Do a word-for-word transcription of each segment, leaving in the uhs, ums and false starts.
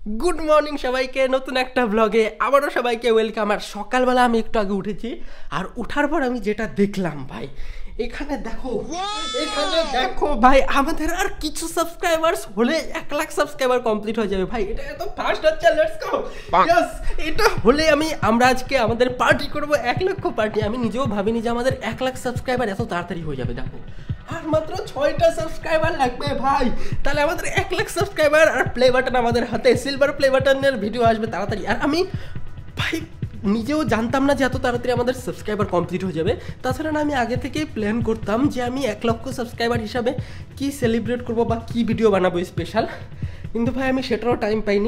Good morning সবাইকে, নতুন একটা ব্লগে আবারও সবাইকে ওয়েলকাম। আর সকালবেলা আমি একটু আগে উঠেছি, আর উঠার পর আমি যেটা দেখলাম ভাই, এখানে দেখো এখানে দেখো ভাই, আমাদের আর কিছু সাবস্ক্রাইবার্স হলে এক লাখ সাবস্ক্রাইবার কমপ্লিট হয়ে যাবে ভাই। এটা এত ফাস্ট হচ্ছে, লেটস গো। ইয়েস, এটা হলে আমি আমরা আজকে আমাদের পার্টি করব, এক লক্ষ পার্টি। আমি নিজেও ভাবিনি যে আমাদের এক লাখ সাবস্ক্রাইবার এত তাড়াতাড়ি হয়ে যাবে। দেখো আর মাত্র ছয়টা সাবস্ক্রাইবার লাগবে ভাই, তাহলে আমাদের এক লাখ সাবস্ক্রাইবার। আর প্লে বাটন আমাদের হাতে, সিলভার প্লে বাটনের ভিডিও আসবে তাড়াতাড়ি। আর আমি ভাই নিজেও জানতাম না যে এত তাড়াতাড়ি আমাদের সাবস্ক্রাইবার কমপ্লিট হয়ে যাবে। তাছাড়া না আমি আগে থেকেই প্ল্যান করতাম যে আমি এক লক্ষ সাবস্ক্রাইবার হিসাবে কি সেলিব্রেট করব বা কি ভিডিও বানাবো স্পেশাল, কিন্তু ভাই আমি সেটারও টাইম পাইনি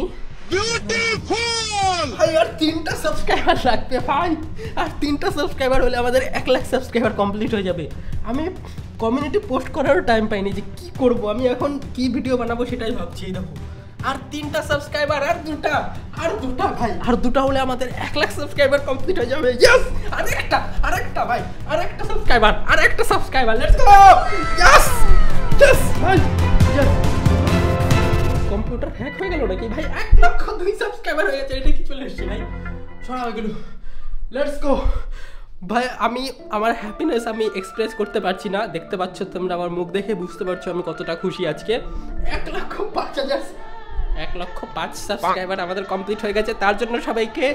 ভাই। আর তিনটা সাবস্ক্রাইবার লাগবে ভাই, আর তিনটা সাবস্ক্রাইবার হলে আমাদের এক লাখ সাবস্ক্রাইবার কমপ্লিট হয়ে যাবে। আমি কমিউনিটি পোস্ট করারও টাইম পাইনি যে কি করব, আমি এখন কি ভিডিও বানাবো সেটাই ভাবছি। দেখো আর তিনটা সাবস্ক্রাইবার, আর দুটা আর দুটা ভাই, আর দুটা হলে আমাদের এক লাখ সাবস্ক্রাইবার কমপ্লিট হয়ে যাবে। ইয়েস, আরেকটা আরেকটা ভাই, আরেকটা সাবস্ক্রাইবার, আরেকটা subscriber, let's go. Yes yes ভাই, ইয়েস। কম্পিউটার হ্যাক হয়ে গেল নাকি ভাই? এক লক্ষ দুই সাবস্ক্রাইবার হয়ে গেছে, এটা কি চলে এসছে ভাই? সরা হয়ে গেল, লেটস গো ভাই। আমি আমার হ্যাপিনেস আমি এক্সপ্রেস করতে পারছি না, দেখতে পাচ্ছ তোমরা, আমার মুখ দেখে বুঝতে পারছো আমি কতটা খুশি আজকে। এক লক্ষ পাঁচ হাজার এক লক্ষ পাঁচ সাবস্ক্রাইবার আমাদের কমপ্লিট হয়ে গেছে। তার জন্য সবাইকে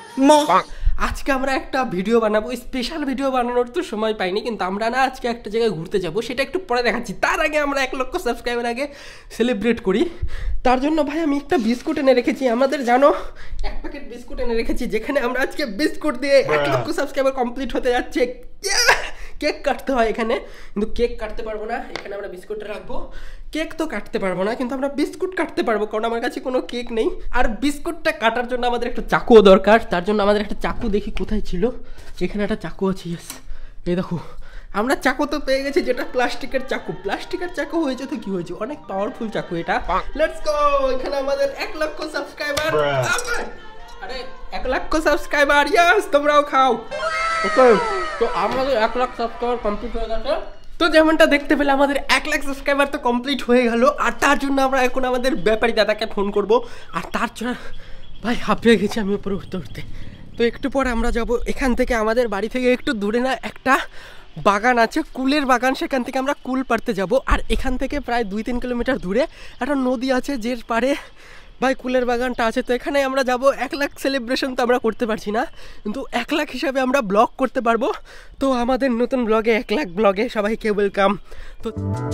আজকে আমরা একটা ভিডিও বানাবো, স্পেশাল ভিডিও বানানোর তো সময় পাইনি, কিন্তু আমরা না আজকে একটা জায়গায় ঘুরতে যাব, সেটা একটু পরে দেখাচ্ছি। তার আগে আমরা এক লক্ষ সাবস্ক্রাইবার আগে সেলিব্রেট করি। তার জন্য ভাই আমি একটা বিস্কুট এনে রেখেছি, আমাদের জানো এক প্যাকেট বিস্কুট এনে রেখেছি, যেখানে আমরা আজকে বিস্কুট দিয়ে এক লক্ষ সাবস্ক্রাইবার কমপ্লিট হতে যাচ্ছে। কেক কাটতে হয় এখানে, কিন্তু কেক কাটতে পারবো না, এখানে আমরা বিস্কুটটা রাখবো। কেক তো কাটতে পারবো না, কিন্তু আমরা বিস্কুট কাটতে পারবো, কারণ আমার কাছে কোনো কেক নেই। আর বিস্কুটটা কাটার জন্য আমাদের একটা চাকুও দরকার, তার জন্য আমাদের একটা চাকু দেখি কোথায় ছিল, এখানে একটা চাকু আছে। ইয়েস, এই দেখো আমরা চাকু তো পেয়ে গেছি, যেটা প্লাস্টিকের চাকু। প্লাস্টিকের চাকু হয়েছে তো কি হয়েছে, অনেক পাওয়ারফুল চাকু এটা। লেটস গো, এখানে আমাদের এক লক্ষ সাবস্ক্রাইবার, আরে এক লক্ষ সাবস্ক্রাইবার। ইয়েস, তোমরাও খাও। ওকে, তো আমাদের এক লাখ সাবস্ক্রাইবার কমপ্লিট হয়ে গেছে। তো যেমনটা দেখতে পেলে আমাদের এক লাখ সাবস্ক্রাইবার তো কমপ্লিট হয়ে গেল। আর তার জন্য আমরা এখন আমাদের ব্যাপারী দাদাকে ফোন করব। আর তার জন্য ভাই হাঁপিয়ে গেছি আমি উপরে উঠতে উঠতে। তো একটু পরে আমরা যাব এখান থেকে, আমাদের বাড়ি থেকে একটু দূরে না একটা বাগান আছে, কুলের বাগান, সেখান থেকে আমরা কুল পাড়তে যাব। আর এখান থেকে প্রায় দুই তিন কিলোমিটার দূরে একটা নদী আছে, যে পারে ভাই কুলের বাগানটা আছে। তো এখানে আমরা যাব। এক লাখ সেলিব্রেশন তো আমরা করতে পারছি না, কিন্তু এক লাখ হিসাবে আমরা ব্লগ করতে পারবো। তো আমাদের নতুন ব্লগে, এক লাখ ব্লগে সবাইকে ওয়েলকাম। তো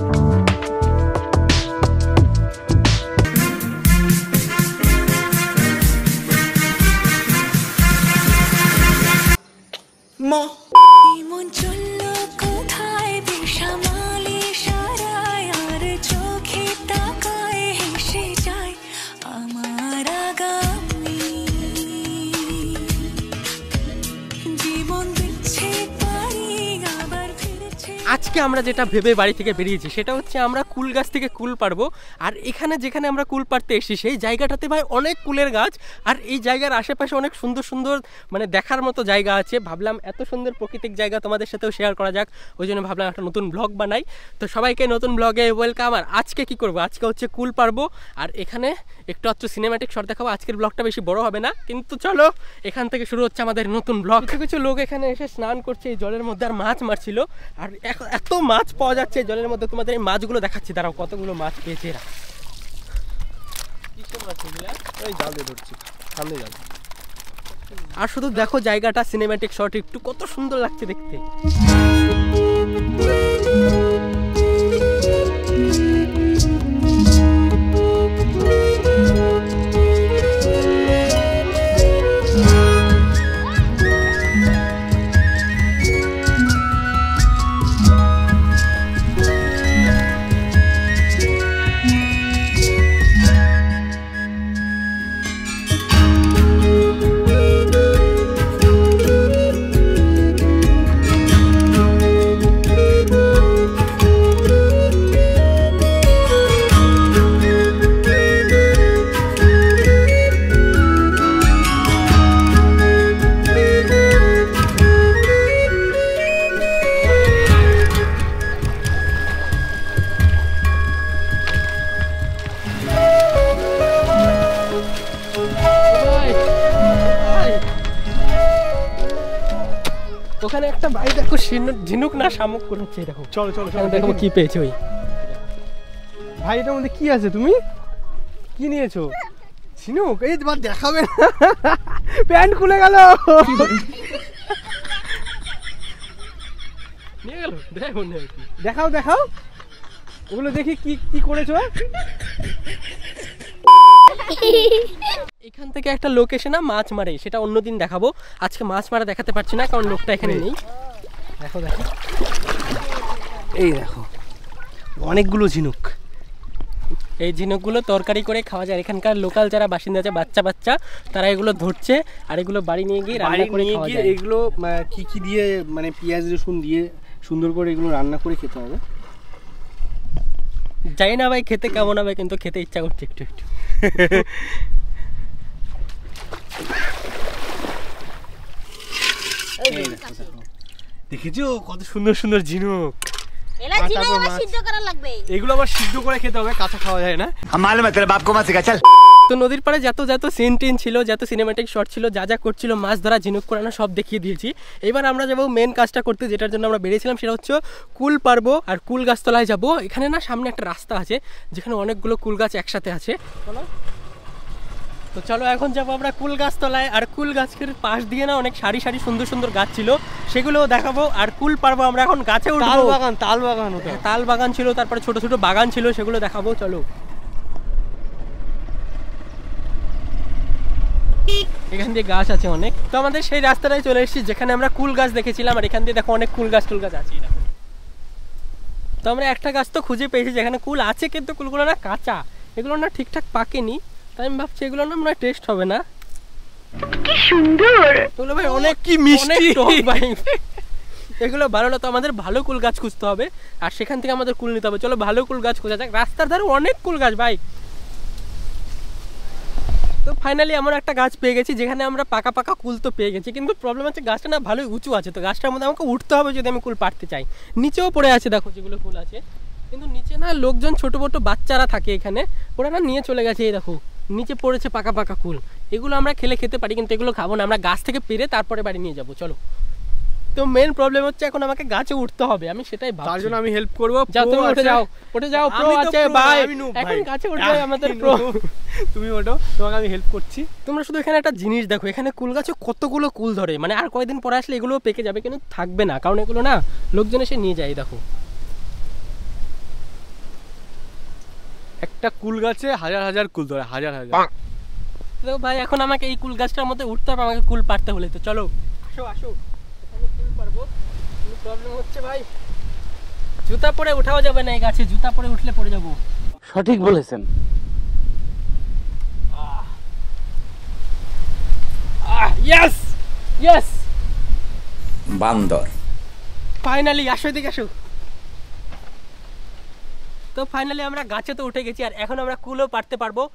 মা আজকে আমরা যেটা ভেবে বাড়ি থেকে বেরিয়েছি সেটা হচ্ছে আমরা কুল গাছ থেকে কুল পারবো। আর এখানে যেখানে আমরা কুল পাড়তে এসেছি সেই জায়গাটাতে ভাই অনেক কুলের গাছ, আর এই জায়গার আশেপাশে অনেক সুন্দর সুন্দর মানে দেখার মতো জায়গা আছে। ভাবলাম এত সুন্দর প্রাকৃতিক জায়গা তোমাদের সাথেও শেয়ার করা যাক, ওই জন্য ভাবলাম একটা নতুন ব্লগ বানাই। তো সবাইকে নতুন ব্লগে ওয়েলকাম। আর আজকে কি করবো, আজকে হচ্ছে কুল পারবো, আর এখানে একটু একটু সিনেম্যাটিক শট দেখাবো। আজকের ব্লগটা বেশি বড় হবে না, কিন্তু চলো এখান থেকে শুরু হচ্ছে আমাদের নতুন ব্লগ। কিছু লোক এখানে এসে স্নান করছে এই জলের মধ্যে, আর মাছ মারছিল। আর এত মাছ পাওয়া যাচ্ছে জলের মধ্যে, তোমাদের এই মাছগুলো দেখাচ্ছি, দাঁড়াও কতগুলো মাছ পেয়েছে এরা। ওই জাল দিয়ে ধরছি, সামনে জাল। আর শুধু দেখো জায়গাটা, সিনেম্যাটিক শট একটু কত সুন্দর লাগছে দেখতে। ওখানে একটা ভাই দেখো ঝিনুক না শামুক করেছে, দেখো চলো চলো চলো দেখো কি পেয়েছে ওই ভাই। এটার মধ্যে কি আছে, তুমি কি নিয়েছো? ঝিনুক? এই তোমার দেখাবে না, প্যান্ট খুলে গেল। নিয়ে গেল, দেখাও দেখাও ওগুলো দেখি কি কি করেছো। এখান থেকে একটা লোক এসে না মাছ মারে, সেটা অন্যদিন দেখাবো, আজকে মাছ মারা দেখাতে পারছি না কারণ লোকটা এখানে নেই। দেখো দেখো এই দেখো অনেকগুলো ঝিনুক। এই ঝিনুকগুলো তরকারি করে খাওয়া যায়। এখানকার লোকাল যারা বাসিন্দা আছে বাচ্চা বাচ্চা তারা এগুলো ধরছে আর এগুলো বাড়ি নিয়ে গিয়ে রান্না করে খাওয়া যায়। এগুলো কি কি দিয়ে মানে পেঁয়াজ রসুন দিয়ে সুন্দর করে এগুলো রান্না করে খেতে হবে। জানি না ভাই খেতে কেমন হবে, কিন্তু খেতে ইচ্ছা করছে একটু একটু। দেখেছো কত সুন্দর সুন্দর ঝিনুক। এগুলো আবার সিদ্ধ করে খেতে হবে, কাঁচা খাওয়া যায় না। তো নদীর পাড়ে যত যত সিন টিন ছিল, যত সিনেম্যাটিক শট ছিল, যা যা করছিল মাছ ধরা ঝিনুক করানো সব দেখিয়ে দিয়েছি। এবার আমরা যাবো মেন কাজটা করতে, যেটার জন্য আমরা বেরিয়েছিলাম, সেটা হচ্ছে কুল পারবো আর কুল গাছতলায় যাবো। এখানে না সামনে একটা রাস্তা আছে যেখানে অনেকগুলো কুল গাছ একসাথে আছে। তো চলো এখন যাবো আমরা কুল গাছ তলায়। আর কুল গাছের পাশ দিয়ে না অনেক সারি সারি সুন্দর সুন্দর গাছ ছিল, সেগুলোও দেখাবো। আর কুল পারবো আমরা এখন গাছে উঠবো। তাল বাগান, তাল বাগান, ওটা তাল বাগান ছিল, তারপরে ছোট ছোট বাগান ছিল, সেগুলো দেখাবো। চলো এখান দিয়ে গাছ আছে অনেক। তো আমাদের সেই রাস্তাটায় চলে এসেছি যেখানে আমরা কুল গাছ দেখেছিলাম। আর এখান দিয়ে দেখো অনেক কুল গাছ টুল গাছ আছে। তো আমরা একটা গাছ তো খুঁজে পেয়েছি যেখানে কুল আছে, কিন্তু কুলগুলো না কাঁচা, এগুলো না ঠিকঠাক পাকেনি। তাই আমি ভাবছি এগুলো না মনে হয় টেস্ট হবে না। কি সুন্দর এগুলো ভাই, অনেক কি মিষ্টি ভাই। এগুলো ভালো না, তো আমাদের ভালো কুল গাছ খুঁজতে হবে আর সেখান থেকে আমাদের কুল নিতে হবে। চলো ভালো কুল গাছ খোঁজা যাক। রাস্তার ধারে অনেক কুল গাছ ভাই। তো ফাইনালি আমরা একটা গাছ পেয়ে গেছি যেখানে আমরা পাকা পাকা কুল তো পেয়ে গেছি, কিন্তু প্রবলেম হচ্ছে গাছটা না ভালোই উঁচু আছে। তো গাছটার মধ্যে আমাকে উঠতে হবে যদি আমি কুল পাড়তে চাই। নিচেও পড়ে আছে দেখো যেগুলো কুল আছে, কিন্তু নিচে না লোকজন ছোট ছোট বাচ্চারা থাকে এখানে, ওরা না নিয়ে চলে গেছে। এই দেখো নিচে পড়েছে পাকা পাকা কুল, এগুলো আমরা খেলে খেতে পারি কিন্তু এগুলো খাবো না, আমরা গাছ থেকে পেরে তারপরে বাড়ি নিয়ে যাবো। চলো। তো মেন প্রবলেম হচ্ছে এখন আমাকে গাছে উঠতে হবে, আমি সেটাই ভাবছি। তার জন্য আমি হেল্প করব। যাও তুমি উঠে যাও, উঠে যাও। প্রো আছে ভাই, এখন গাছে উঠবে আমাদের প্রো। তুমি ওঠো, তোমাকে আমি হেল্প করছি। তোমরা শুধু এখানে একটা জিনিস দেখো, এখানে কুল গাছে কতগুলো কুল ধরে, মানে আর কয়েকদিন পরে আসলে এগুলো পেকে যাবে, কিন্তু থাকবে না কারণ এগুলো না লোকজন এসে নিয়ে যায়। দেখো একটা কুল গাছে হাজার হাজার কুল ধরে, হাজার হাজার। তো ভাই এখন আমাকে এই কুল গাছটার মধ্যে উঠতে হবে, আমাকে কুল পাড়তে হলে। তো চলো আসো আসো, আমি কুল পারবো। কিন্তু প্রবলেম হচ্ছে ভাই জুতা পরে উঠাও যাবে না এই গাছে, জুতা পরে উঠলে পড়ে যাবো। সঠিক বলেছেন। ইয়েস ইয়েস বান্দর। ফাইনালি আসো, এদিকে আসো। তো ফাইনালি আমরা গাছে তো উঠে গেছি আর এখন আমরা কুলও পারতে পারবো।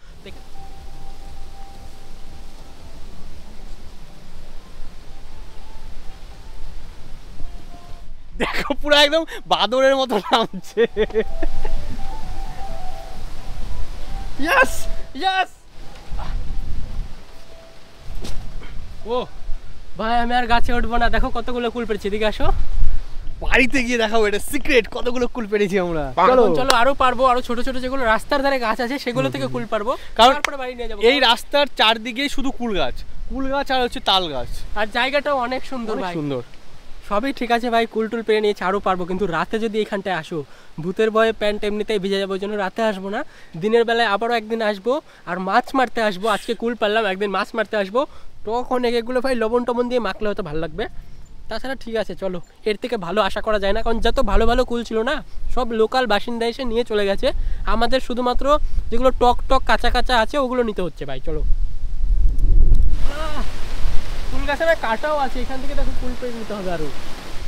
দেখো পুরো একদম বাদরের মতো নামছে। Yes yes. ও ভাই আমি আর গাছে উঠবো না, দেখো কতগুলো কুল পেরেছি। এদিকে আসো, বাড়িতে গিয়ে দেখাবো এটা সিক্রেট কতগুলো কুল পেরেছি আমরা। চলো চলো আরো পারবো, আরো ছোট ছোট যেগুলো রাস্তার ধারে গাছ আছে সেগুলো থেকে কুল পারবো, কারণ তারপরে বাড়ি নিয়ে যাবো। এই রাস্তার চারদিকে শুধু কুল গাছ, কুল গাছ আর হচ্ছে তাল গাছ। আর জায়গাটাও অনেক সুন্দর ভাই, সুন্দর। সবই ঠিক আছে ভাই, কুল টুল পেরে নিয়েছে, আরো পারবো। কিন্তু রাতে যদি এখানটায় আসো, ভূতের ভয়ে প্যান্ট এমনিতেই ভিজে যাবো, ওই জন্য রাতে আসবো না। দিনের বেলায় আবারও একদিন আসবো আর মাছ মারতে আসবো। আজকে কুল পারলাম, একদিন মাছ মারতে আসবো, তখন এগুলো ভাই লবণ টবণ দিয়ে মাখলে হয়তো ভালো লাগবে। তাছাড়া ঠিক আছে চলো, এর থেকে ভালো আশা করা যায় না, কারণ যত ভালো ভালো কুল ছিল না সব লোকাল বাসিন্দা এসে নিয়ে চলে গেছে। আমাদের শুধুমাত্র যেগুলো টক টক কাঁচা কাঁচা আছে ওগুলো নিতে হচ্ছে ভাই। চলো, কুল গাছে না কাটাও আছে, এখান থেকে দেখো কুল পেয়ে নিতে হবে আরো।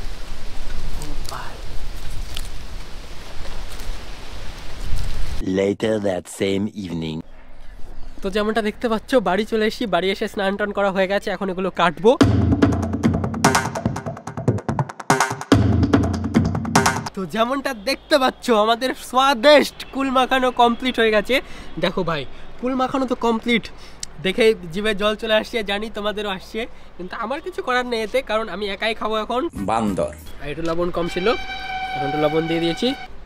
Later that same evening. তো যেমনটা দেখতে পাচ্ছ বাড়ি চলে এসেছি, বাড়ি এসে স্নান টান করা হয়ে গেছে, এখন এগুলো কাটবো। তো যেমনটা দেখতে পাচ্ছ আমাদের স্বাদিষ্ট কুল মাখানো কমপ্লিট হয়ে গেছে। দেখো ভাই কুল মাখানো তো কমপ্লিট, দেখে জিভে জল চলে আসছে, জানি তোমাদেরও আসছে, কিন্তু আমার কিছু করার নেই এতে, কারণ আমি একাই খাবো এখন। বান্দর। আর একটু লবণ কম ছিল, এখন একটু লবণ দিয়ে দিয়েছি।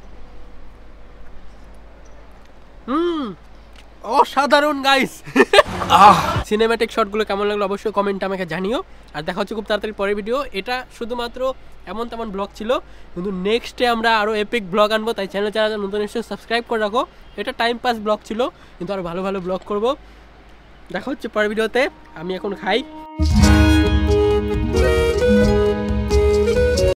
হুম, অসাধারণ গাইস। সিনেম্যাটিক শটগুলো কেমন লাগলো অবশ্যই কমেন্টে আমাকে জানিও। আর দেখা হচ্ছে খুব তাড়াতাড়ি পরের ভিডিও। এটা শুধুমাত্র এমন তেমন ব্লগ ছিল, কিন্তু নেক্সটে আমরা আরও এপিক ব্লগ আনবো, তাই চ্যানেল যারা নতুন এসে সাবস্ক্রাইব করে রাখো। এটা টাইম পাস ব্লগ ছিল, কিন্তু আরও ভালো ভালো ব্লগ করবো। দেখা হচ্ছে পরের ভিডিওতে। আমি এখন খাই।